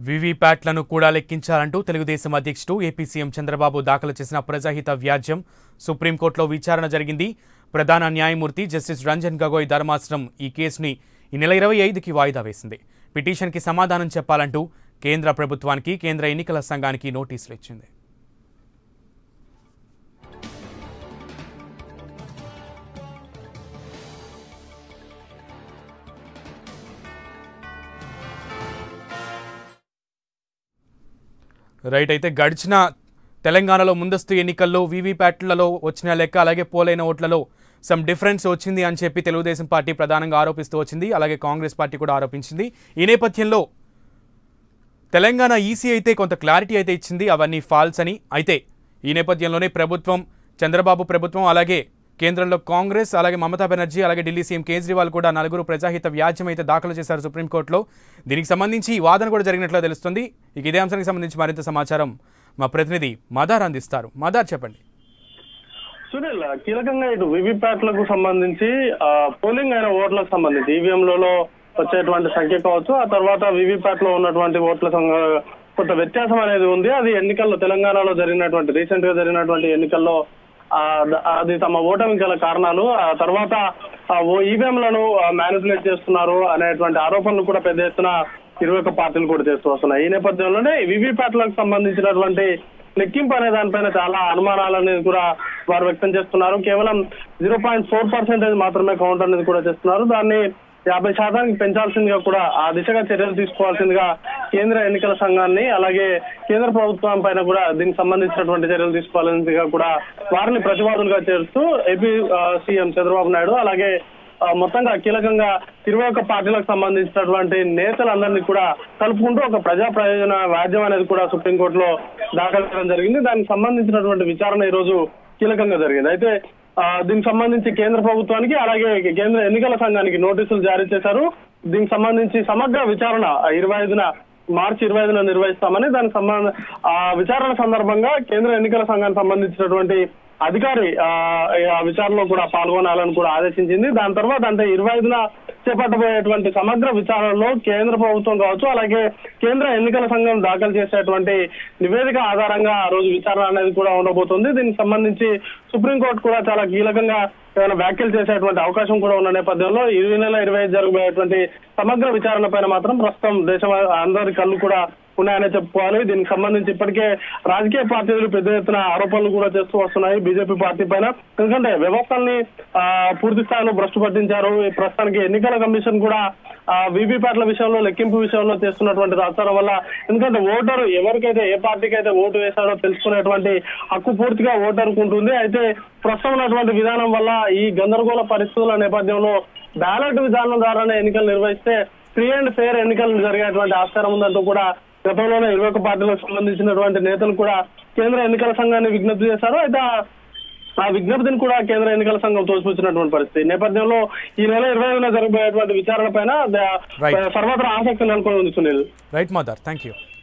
వీవీప్యాట్లను కూడా లెక్కించాలంటూ తెలుగుదేశం అధ్యక్షుడు AP CM Chandrababu దాఖలు చేసిన ప్రజాహిత వ్యాజ్యం సుప్రీంకోర్టులో విచారణ జరిగింది. ప్రధాన న్యాయమూర్తి జస్టిస్ రంజన్ గగోయ్ ధర్మాసనం ఈ కేసుని ఈ నెల 25కి వాయిదా వేసింది. పిటిషన్కి సమాధానం చెప్పాలంటూ కేంద్ర ప్రభుత్వానికి కేంద్ర ఎన్నికల సంఘానికి నోటీసులు ఇచ్చింది. రైట్ అయితే గడిచిన తెలంగాణలో ముందస్తు ఎన్నికల్లో వీవీప్యాట్లలో వచ్చిన లెక్క అలాగే పోలైన ఓట్లలో సమ్ డిఫరెన్స్ వచ్చింది అని చెప్పి తెలుగుదేశం పార్టీ ప్రధానంగా ఆరోపిస్తూ వచ్చింది. అలాగే కాంగ్రెస్ పార్టీ కూడా ఆరోపించింది. ఈ నేపథ్యంలో తెలంగాణ ఈసీ అయితే కొంత క్లారిటీ అయితే ఇచ్చింది, అవన్నీ ఫాల్స్ అని. అయితే ఈ నేపథ్యంలోనే ప్రభుత్వం, చంద్రబాబు ప్రభుత్వం, అలాగే కేంద్రంలో కాంగ్రెస్, అలాగే మమతా బెనర్జీ, అలాగే ఢిల్లీ సీఎం కేజ్రీవాల్ కూడా 4 ప్రజాహిత వ్యాజ్యం అయితే దాఖలు చేశారు సుప్రీంకోర్టులో. దీనికి సంబంధించి వాదన కూడా జరిగినట్లు తెలుస్తుంది. ఇక ఇదే అంశానికి సంబంధించి మరింత సమాచారం మా ప్రతినిధి మదార్ అందిస్తారు. మదార్, చెప్పండి. సునీల్, కీలకంగా ఇటు వీవీప్యాట్లకు సంబంధించి పోలింగ్ అయిన ఓట్లకు సంబంధించి ఈవీఎంలలో వచ్చేటువంటి సంఖ్య కావచ్చు, ఆ తర్వాత వీవీప్యాట్ లో ఉన్నటువంటి ఓట్ల కొంత వ్యత్యాసం అనేది ఉంది. అది ఎన్నికల్లో తెలంగాణలో జరిగినటువంటి రీసెంట్ గా జరిగినటువంటి ఎన్నికల్లో అది తమ ఓటమి గల కారణాలు. ఆ తర్వాత ఈవీఎంలను మ్యానిపులేట్ చేస్తున్నారు అనేటువంటి ఆరోపణలు కూడా పెద్ద ఎత్తున 21 పార్టీలు కూడా చేస్తూ వస్తున్నాయి. ఈ నేపథ్యంలోనే వీవీప్యాట్లకు సంబంధించినటువంటి లెక్కింపు అనే దానిపైన చాలా అనుమానాలనేది కూడా వారు వ్యక్తం చేస్తున్నారు. కేవలం 0.4% మాత్రమే కౌంట్ అనేది కూడా చేస్తున్నారు. దాన్ని 50% పెంచాల్సిందిగా కూడా ఆ దిశగా చర్యలు తీసుకోవాల్సిందిగా కేంద్ర ఎన్నికల సంఘాన్ని, అలాగే కేంద్ర ప్రభుత్వం పైన కూడా దీనికి సంబంధించినటువంటి చర్యలు తీసుకోవాల్సిందిగా కూడా వారిని ప్రతివాదులుగా చేరుస్తూ ఏపీ సీఎం చంద్రబాబు నాయుడు, అలాగే మొత్తంగా కీలకంగా 21 పార్టీలకు సంబంధించినటువంటి నేతలందరినీ కూడా కలుపుకుంటూ ఒక ప్రజా ప్రయోజన వ్యాజ్యం అనేది కూడా సుప్రీంకోర్టులో దాఖలు చేయడం జరిగింది. దానికి సంబంధించినటువంటి విచారణ ఈ రోజు కీలకంగా జరిగింది. అయితే దీనికి సంబంధించి కేంద్ర ప్రభుత్వానికి, అలాగే కేంద్ర ఎన్నికల సంఘానికి నోటీసులు జారీ చేశారు. దీనికి సంబంధించి సమగ్ర విచారణ మార్చి 25న నిర్వహిస్తామని, దానికి విచారణ సందర్భంగా కేంద్ర ఎన్నికల సంఘానికి సంబంధించినటువంటి అధికారి ఆ విచారణలో కూడా పాల్గొనాలని కూడా ఆదేశించింది. దాని తర్వాత అంటే 25న చేపట్టబోయేటువంటి సమగ్ర విచారణలో కేంద్ర ప్రభుత్వం కావచ్చు, అలాగే కేంద్ర ఎన్నికల సంఘం దాఖలు చేసేటువంటి నివేదిక ఆధారంగా ఆ రోజు విచారణ అనేది కూడా ఉండబోతుంది. దీనికి సంబంధించి సుప్రీంకోర్టు కూడా చాలా కీలకంగా ఏమైనా వ్యాఖ్యలు చేసేటువంటి అవకాశం కూడా ఉన్న నేపథ్యంలో ఈ నెల 25 జరగబోయేటువంటి సమగ్ర విచారణ పైన మాత్రం ప్రస్తుతం దేశం అందరి కళ్ళు కూడా ఉన్నాయనే చెప్పుకోవాలి. దీనికి సంబంధించి ఇప్పటికే రాజకీయ పార్టీలు పెద్ద ఎత్తున ఆరోపణలు కూడా చేస్తూ వస్తున్నాయి బీజేపీ పార్టీ పైన. ఎందుకంటే వ్యవస్థల్ని పూర్తి స్థాయిలో భ్రష్టు పట్టించారు. ప్రస్తుతానికి ఎన్నికల కమిషన్ కూడా వీవీప్యాట్ల విషయంలో, లెక్కింపు విషయంలో చేస్తున్నటువంటి రాష్ట్రాల వల్ల, ఎందుకంటే ఓటరు ఎవరికైతే ఏ పార్టీకి అయితే ఓటు వేశాడో తెలుసుకునేటువంటి హక్కు పూర్తిగా ఓటరుకు ఉంటుంది. అయితే ప్రస్తుతం ఉన్నటువంటి విధానం వల్ల ఈ గందరగోళ పరిస్థితుల నేపథ్యంలో బ్యాలెట్ విధానం ద్వారానే ఎన్నికలు నిర్వహిస్తే ఫ్రీ అండ్ ఫెయిర్ ఎన్నికలు జరిగేటువంటి ఆస్కారం ఉందంటూ కూడా గతంలోనే 21 పార్టీలకు సంబంధించినటువంటి నేతలు కూడా కేంద్ర ఎన్నికల సంఘాన్ని విజ్ఞప్తి చేశారు. అయితే ఆ విజ్ఞప్తిని కూడా కేంద్ర ఎన్నికల సంఘం తోసిపుచ్చినటువంటి పరిస్థితి నేపథ్యంలో ఈ నెల 25న జరగబోయేటువంటి విచారణ పైన సర్వత్రా ఆసక్తి నెలకొని ఉంది. Sunil. Right mother, thank you.